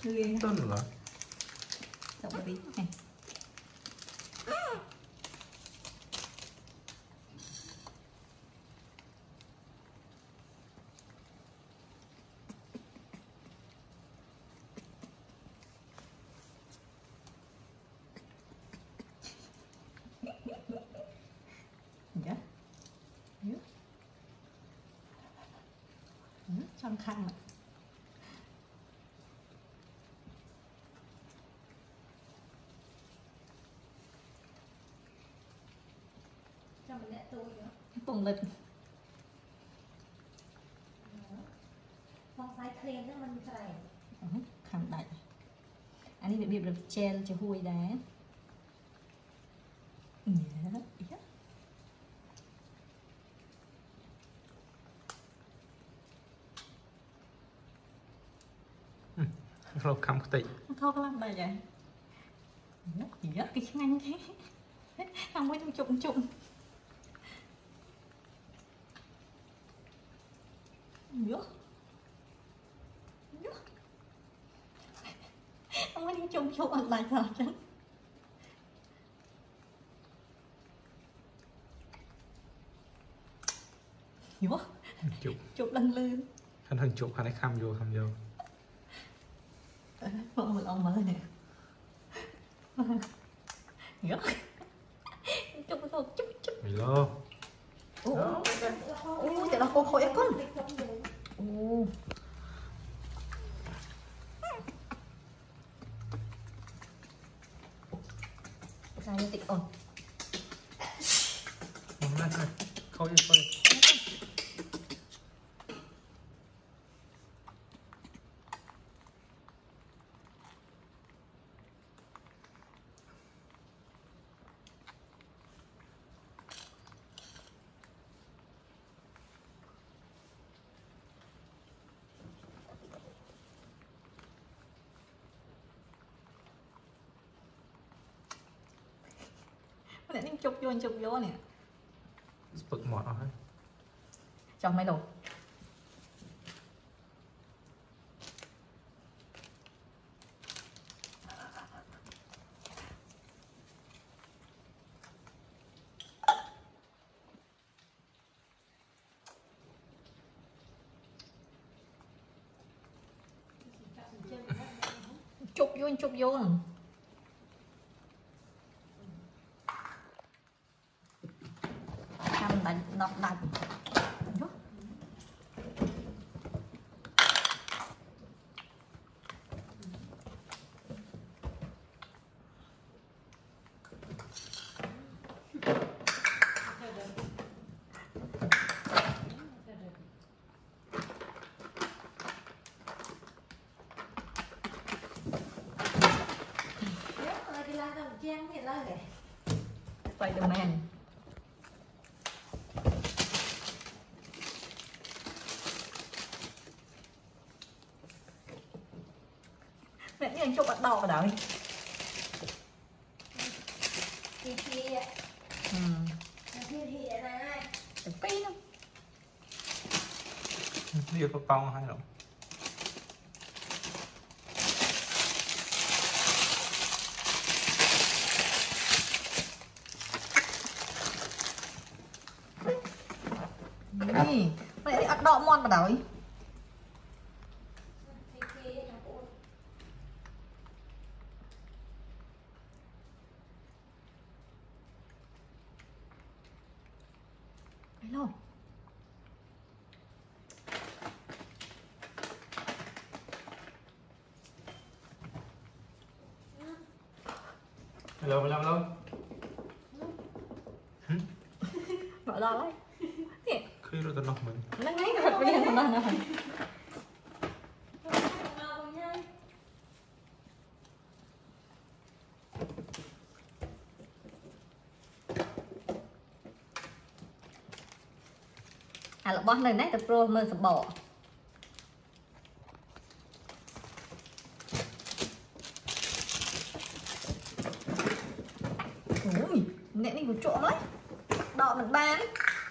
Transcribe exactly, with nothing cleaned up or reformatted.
Tuần rồi. Đậu tí này. Dạ. Dạ. Trong khăn này. Cùng lịch phong sai clean đó mình phải khăn đậy anh ấy bị được chen cho hôi đá Lâu cắm cái không có làm bài vậy gì rất cái nhanh thế không có chung chung Dốt Dốt không có đi chung chung ăn lại rồi chứ Dốt chụp chụp lần lươn khăn hình chụp khăn ấy khăm vô khăm vô không được ông mới nè Dốt chụp thôi chụp chụp Milo Ủa, ủa, chắc là cô khôi con Ủa Sao như tịch ổn Không lên thôi, khôi đi, khôi đi Nãy anh chụp vô, anh chụp vô nè bực mọt rồi trong mấy đồ chụp vô, anh chụp vô nè đánh nọc đánh Spider-Man mẹ như anh chụp bắt đầu vào đấy thì thì ừ thì thì này cái pin không đi có bông hay không Nè, mày đi ăn đọ mon vào đấy Hello Hello, hello, hello Mở ra đấy Khi rồi tao nọc mình nó ngay cái vật viên của nó nè à là bó này nét tập pro mơ sập bỏ ui nè đi của chỗ đấy đọ mình ba đấy